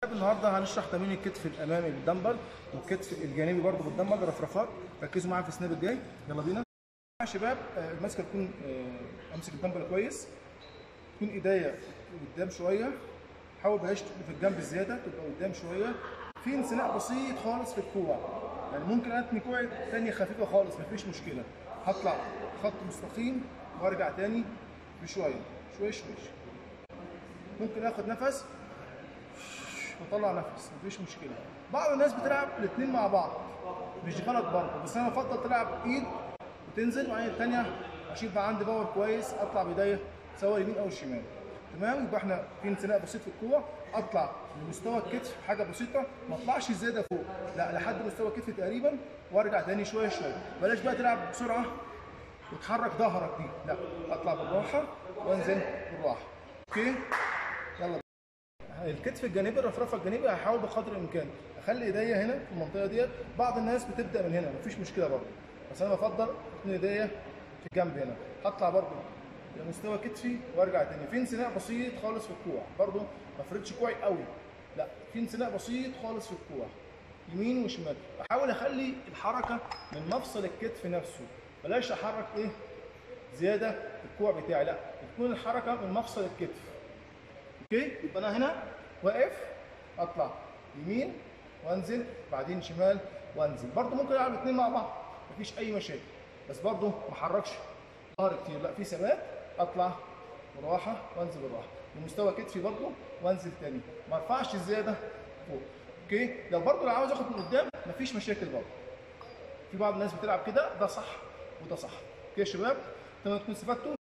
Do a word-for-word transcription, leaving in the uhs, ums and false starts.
النهارده هنشرح تمرين الكتف الامامي بالدمبل والكتف الجانبي برضه بالدمبل رفرفات. ركزوا معايا في السناب الجاي، يلا بينا يا شباب. الماسكه تكون امسك الدمبل كويس، تكون ايديا قدام شويه، حاول بلاش تبقى في الجنب الزياده، تبقى قدام شويه، في انسناء بسيط خالص في الكوع، يعني ممكن اتني كوعي ثانيه خفيفه خالص مفيش مشكله. هطلع خط مستقيم وارجع تاني بشويه شويه شويه. ممكن اخد نفس وطلع نفس مفيش مشكله. بعض الناس بتلعب الاثنين مع بعض، مش غلط برضه، بس انا بفضل تلعب ايد وتنزل وبعدين الثانيه عشان يبقى عندي باور كويس، اطلع بايديا سواء اليمين او الشمال. تمام؟ يبقى احنا في انسناء بسيط في الكوع، اطلع لمستوى الكتف حاجه بسيطه، ما اطلعش زياده فوق، لا لحد مستوى الكتف تقريبا وارجع تاني شويه شويه. بلاش بقى تلعب بسرعه وتحرك ظهرك دي، لا اطلع بالراحه وانزل بالراحه. اوكي؟ يلا. الكتف الجانبي الرفرفه الجانبي هحاول بقدر الامكان اخلي ايديا هنا في المنطقه ديت. بعض الناس بتبدا من هنا مفيش مشكله برضه، بس انا بفضل ان ايديا في الجنب هنا. هطلع برضه لمستوى كتفي وارجع تاني. في انسناء بسيط خالص في الكوع، برضه ما افردش كوعي قوي، لا في انسناء بسيط خالص في الكوع يمين وشمال. بحاول اخلي الحركه من مفصل الكتف نفسه، بلاش احرك ايه زياده في الكوع بتاعي، لا تكون الحركه من مفصل الكتف. اوكي؟ يبقى انا هنا واقف، اطلع يمين وانزل بعدين شمال وانزل. برضه ممكن العب الاثنين مع بعض مفيش اي مشاكل، بس برضه ما احركش ظهري كتير، لا في ثبات، اطلع بالراحه وانزل بالراحه لمستوى كتفي برضه وانزل تاني، ما ارفعش زياده فوق. اوكي؟ لو برضه لو عاوز اخد من قدام مفيش مشاكل برضه. في بعض الناس بتلعب كده، ده صح وده صح. اوكي يا شباب؟ تمام، تكونوا استفدتوا.